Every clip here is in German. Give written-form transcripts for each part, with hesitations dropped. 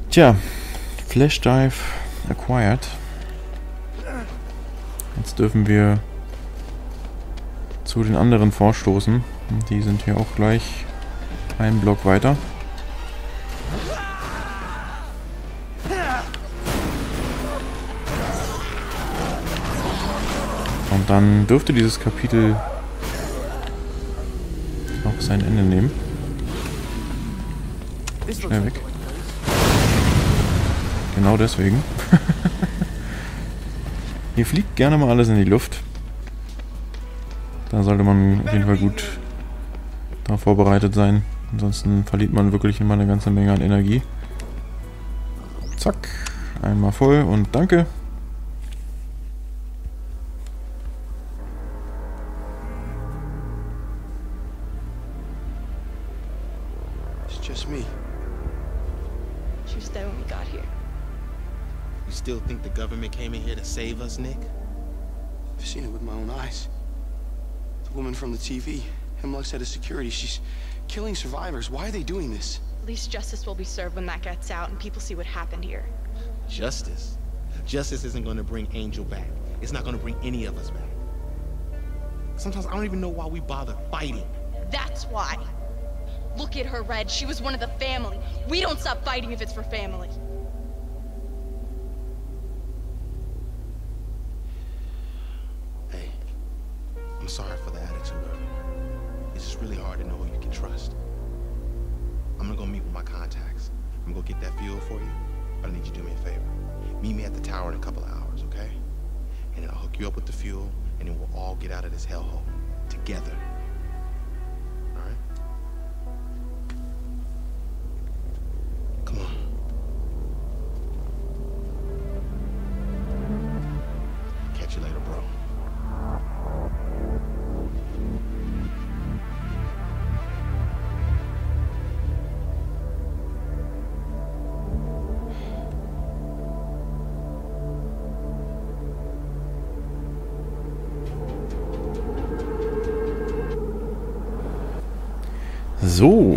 Tja, Flash Dive acquired. Jetzt dürfen wir zu den anderen vorstoßen. Die sind hier auch gleich einen Block weiter. Und dann dürfte dieses Kapitel auch sein Ende nehmen. Schnell weg. Genau deswegen. Hier fliegt gerne mal alles in die Luft. Da sollte man auf jeden Fall gut darauf vorbereitet sein. Ansonsten verliert man wirklich immer eine ganze Menge an Energie. Zack. Einmal voll und danke. It's just me. She was there when we got here. You still think the government came in here to save us, Nick? I've seen it with my own eyes. The woman from the TV, Hemlock's head of security, she's killing survivors. Why are they doing this? At least justice will be served when that gets out and people see what happened here. Justice? Justice isn't going to bring Angel back. It's not going to bring any of us back. Sometimes I don't even know why we bother fighting. That's why. Look at her, Red. She was one of the family. We don't stop fighting if it's for family. Hey, I'm sorry for the attitude earlier. It's just really hard to know who you can trust. I'm gonna go meet with my contacts. I'm gonna go get that fuel for you, but I need you to do me a favor. Meet me at the tower in a couple of hours, okay? And then I'll hook you up with the fuel, and then we'll all get out of this hellhole together. All right? Come on. Catch you later, bro. So.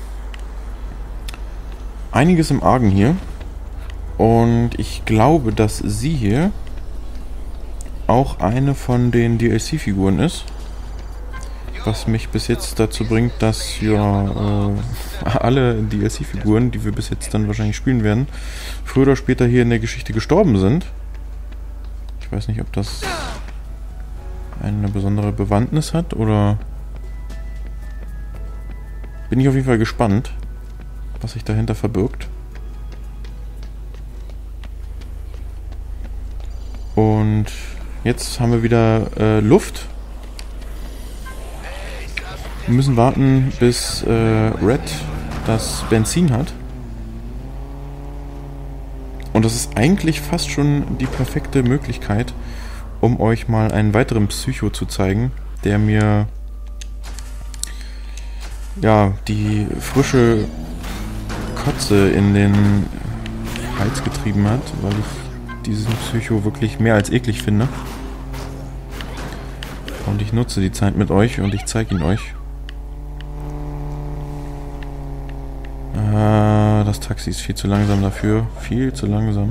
Einiges im Argen hier. Und ich glaube, dass sie hier auch eine von den DLC-Figuren ist. Was mich bis jetzt dazu bringt, dass ja alle DLC-Figuren, die wir bis jetzt dann wahrscheinlich spielen werden, früher oder später hier in der Geschichte gestorben sind. Ich weiß nicht, ob das eine besondere Bewandtnis hat oder... Bin ich auf jeden Fall gespannt, was sich dahinter verbirgt. Und jetzt haben wir wieder Luft. Wir müssen warten, bis Red das Benzin hat. Und das ist eigentlich fast schon die perfekte Möglichkeit, um euch mal einen weiteren Psycho zu zeigen, der mir ja die frische Kotze in den Hals getrieben hat, weil ich diesen Psycho wirklich mehr als eklig finde. Und ich nutze die Zeit mit euch und ich zeige ihn euch. Das Taxi ist viel zu langsam dafür. Viel zu langsam.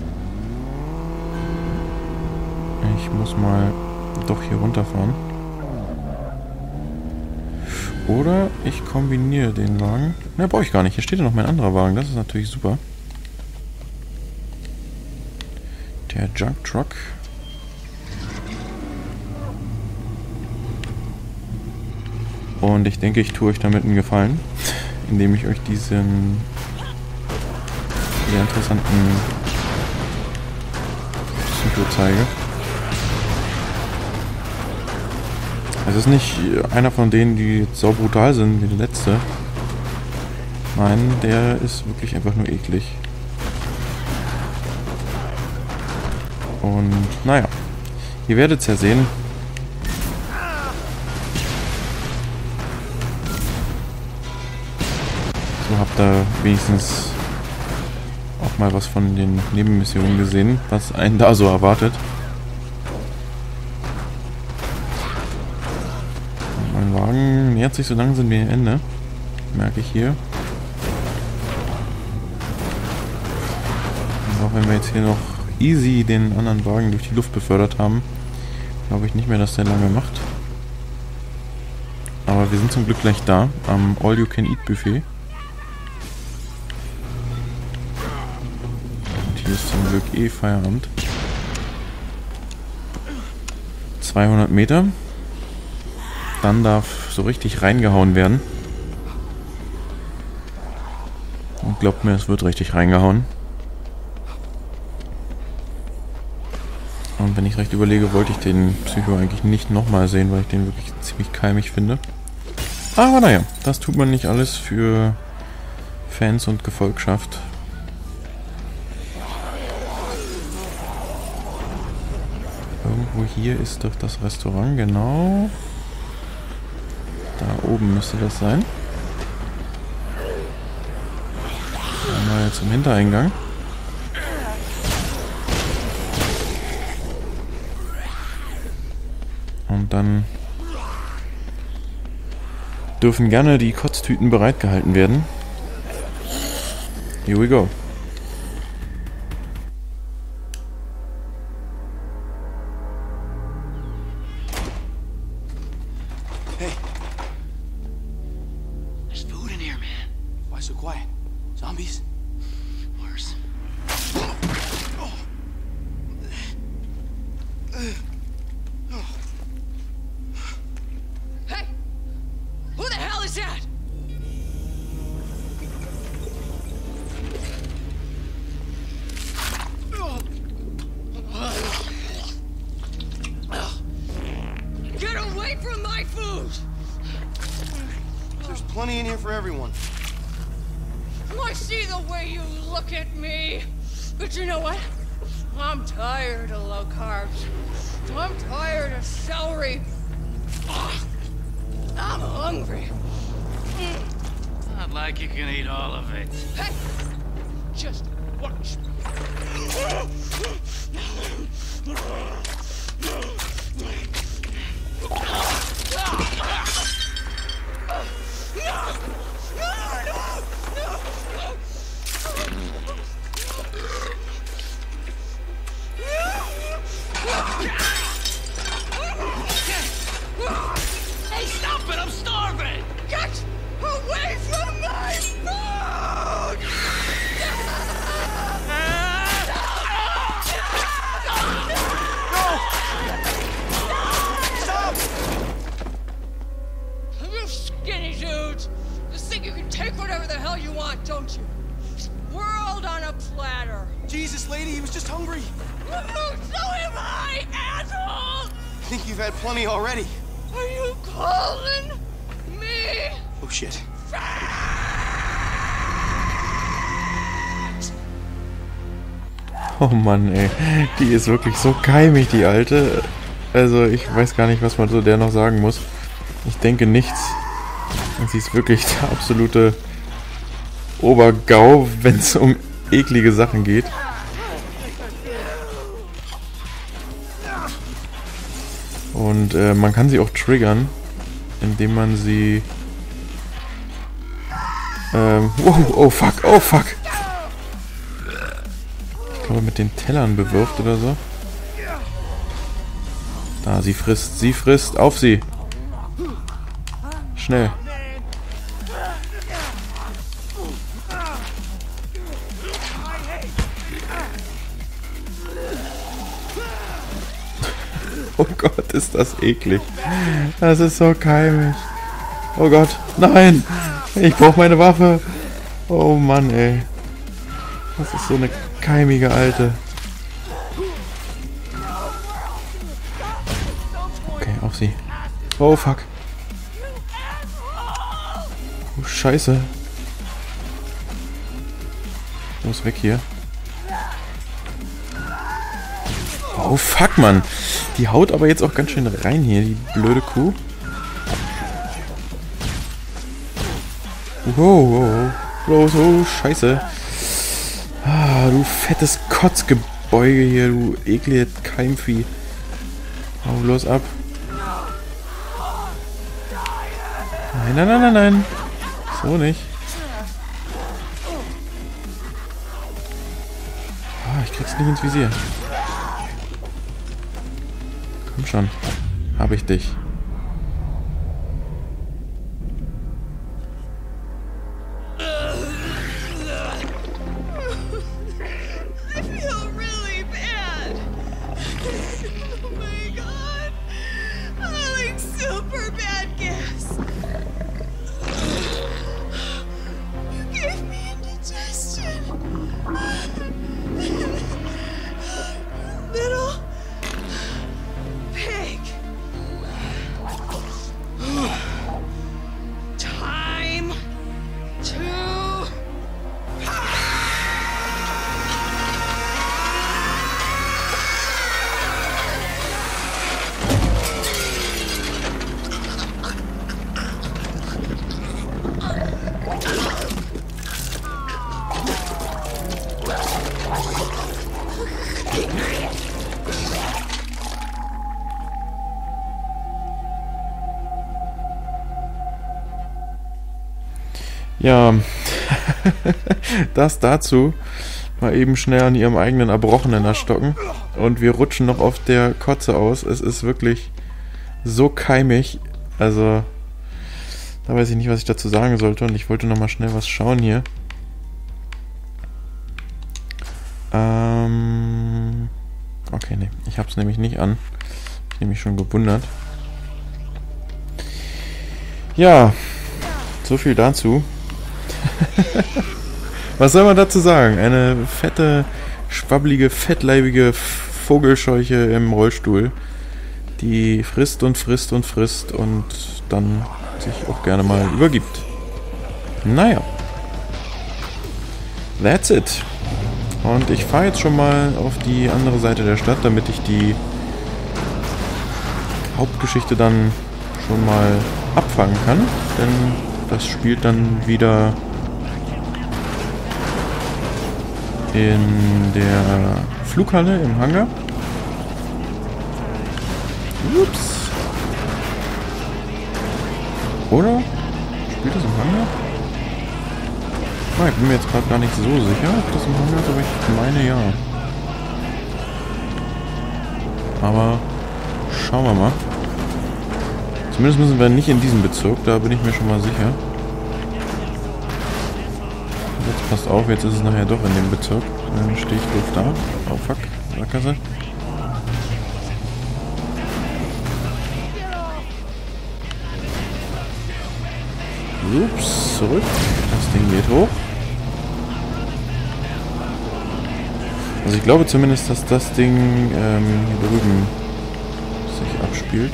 Ich muss mal doch hier runterfahren. Oder ich kombiniere den Wagen. Ne, brauche ich gar nicht. Hier steht ja noch mein anderer Wagen. Das ist natürlich super. Der Junk Truck. Und ich denke, ich tue euch damit einen Gefallen, indem ich euch diesen sehr interessanten Psycho zeige. Es ist nicht einer von denen, die jetzt so brutal sind wie der letzte. Nein, der ist wirklich einfach nur eklig. Und naja, ihr werdet es ja sehen. So habt ihr wenigstens auch mal was von den Nebenmissionen gesehen, was einen da so erwartet. Mein Wagen nähert sich so langsam dem Ende. Merke ich hier. Auch wenn wir jetzt hier noch easy den anderen Wagen durch die Luft befördert haben, glaube ich nicht mehr, dass der lange macht. Aber wir sind zum Glück gleich da, am All-You-Can-Eat-Buffet. Und hier ist zum Glück eh Feierabend. 200 Meter. Dann darf so richtig reingehauen werden. Und glaubt mir, es wird richtig reingehauen. Und wenn ich recht überlege, wollte ich den Psycho eigentlich nicht nochmal sehen, weil ich den wirklich ziemlich keimig finde. Aber naja, das tut man nicht alles für Fans und Gefolgschaft. Irgendwo hier ist doch das Restaurant, genau. Da oben müsste das sein. Einmal zum Hintereingang. Und dann dürfen gerne die Kotztüten bereitgehalten werden. Here we go. Hey, There's food in here, man. why so quiet? Zombies? Worse. Hey! Who the hell is that? Get away from my food! There's plenty in here for everyone. I see the way you look at me. But you know what? I'm tired of low carbs. I'm tired of celery. I'm hungry. Not like you can eat all of it. Hey! Just watch. Hey, stop it! I'm starving! Get away from my food! You skinny dudes! You think you can take whatever the hell you want, don't you? World on a platter. Jesus, lady, he was just hungry. So am I, asshole! I think you've had plenty already. Are you calling me? Oh, shit. Oh Mann, ey. Die ist wirklich so keimig, die Alte. Also, ich weiß gar nicht, was man so der noch sagen muss. Ich denke nichts. Und sie ist wirklich der absolute Obergau, wenn es um eklige Sachen geht. Und man kann sie auch triggern, indem man sie... wow, oh fuck, oh fuck. Ich glaube mit den Tellern bewirft oder so. Da, sie frisst, auf sie. Schnell. Oh Gott, ist das eklig. Das ist so keimig. Oh Gott, nein! Ich brauche meine Waffe. Oh Mann, ey. Das ist so eine keimige Alte. Okay, auf sie. Oh fuck. Oh Scheiße. Los, weg hier. Oh fuck, Mann. Die haut aber jetzt auch ganz schön rein hier, die blöde Kuh. Wow, los, oh Scheiße. Ah, du fettes Kotzgebeuge hier, du ekliges Keimvieh. Hau bloß ab. Nein, nein, nein, nein, nein. So nicht. Ah, krieg's nicht ins Visier. Komm schon. Hab ich dich. I feel really bad. Oh my god. I like super bad gas. You gave me indigestion. Little pig. Time to Ja, das dazu. Mal eben schnell an ihrem eigenen Erbrochenen erstocken. Und wir rutschen noch auf der Kotze aus. Es ist wirklich so keimig. Also, da weiß ich nicht, was ich dazu sagen sollte. Und ich wollte nochmal schnell was schauen hier. Okay, nee. Ich hab's nämlich nicht an. Ich habe mich schon gewundert. Ja, so viel dazu. Was soll man dazu sagen? Eine fette, schwabbelige, fettleibige Vogelscheuche im Rollstuhl, die frisst und frisst und frisst und dann sich auch gerne mal übergibt. Naja. That's it. Und ich fahre jetzt schon mal auf die andere Seite der Stadt, damit ich die Hauptgeschichte dann schon mal abfangen kann. Denn das spielt dann wieder in der Flughalle im Hangar. Ups. Oder? Spielt das im Hangar? Ah, ich bin mir jetzt gerade gar nicht so sicher, ob das im Hangar ist, aber ich meine ja. Aber schauen wir mal. Zumindest müssen wir nicht in diesem Bezirk, da bin ich mir schon mal sicher. Jetzt passt auf, jetzt ist es nachher doch in dem Bezirk. Dann stehe ich doof da. Oh fuck, Sackgasse. Ups, zurück. Das Ding geht hoch. Also ich glaube zumindest, dass das Ding hier drüben sich abspielt.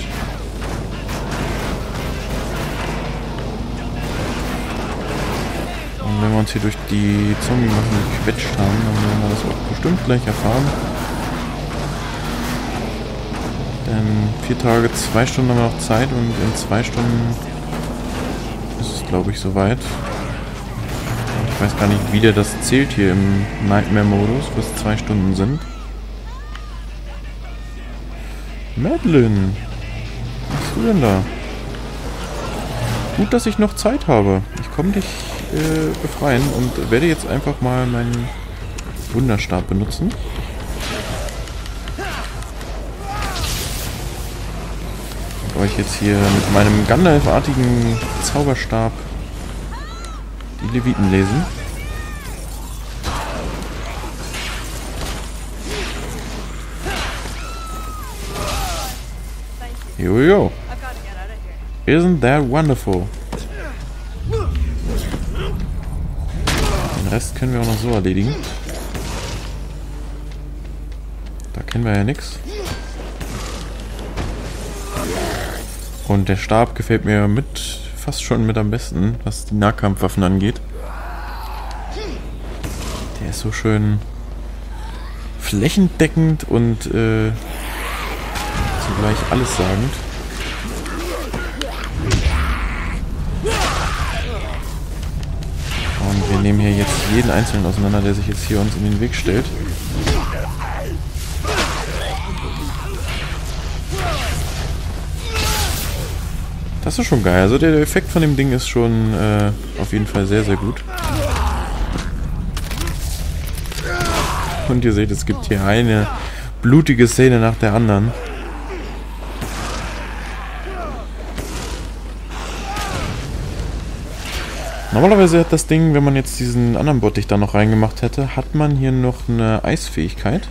Und wenn wir uns hier durch die Zombie-Massen gequetscht haben, dann werden wir das auch bestimmt gleich erfahren. Denn 4 Tage, 2 Stunden haben wir noch Zeit und in 2 Stunden ist es, glaube ich, soweit. Ich weiß gar nicht, wie der das zählt hier im Nightmare-Modus, was 2 Stunden sind. Madeline, was machst du denn da? Gut, dass ich noch Zeit habe. Ich komme dich befreien und werde jetzt einfach mal meinen Wunderstab benutzen. Und euch jetzt hier mit meinem Gandalf-artigen Zauberstab die Leviten lesen. Jojo. Isn't that wonderful? Den Rest können wir auch noch so erledigen. Da kennen wir ja nichts. Und der Stab gefällt mir fast schon mit am besten, was die Nahkampfwaffen angeht. Der ist so schön flächendeckend und zugleich allessagend. Und wir nehmen hier jetzt jeden Einzelnen auseinander, der sich jetzt hier uns in den Weg stellt. Das ist schon geil. Also der Effekt von dem Ding ist schon auf jeden Fall sehr, sehr gut. Und ihr seht, es gibt hier eine blutige Szene nach der anderen. Normalerweise hat das Ding, wenn man jetzt diesen anderen Bottich da noch reingemacht hätte, hat man hier noch eine Eisfähigkeit.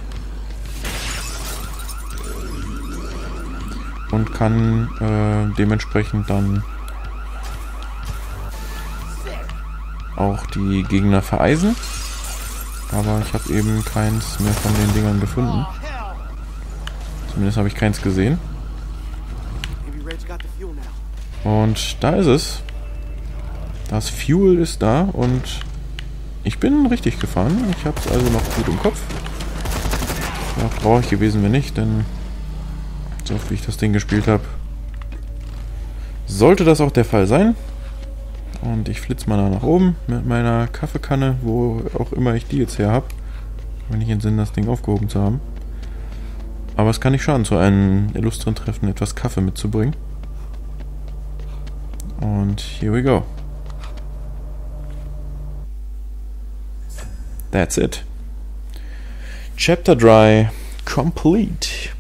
Und kann dementsprechend dann auch die Gegner vereisen. Aber ich habe eben keins mehr von den Dingern gefunden. Zumindest habe ich keins gesehen. Und da ist es. Das Fuel ist da und ich bin richtig gefahren. Ich habe es also noch gut im Kopf. Ja, brauche ich gewesen, wenn nicht, denn so oft wie ich das Ding gespielt habe, sollte das auch der Fall sein. Und ich flitze mal da nach oben mit meiner Kaffeekanne, wo auch immer ich die jetzt her habe. Wenn ich den Sinn, das Ding aufgehoben zu haben. Aber es kann nicht schaden, zu einem illustren Treffen etwas Kaffee mitzubringen. Und here we go. That's it. Chapter 3 complete.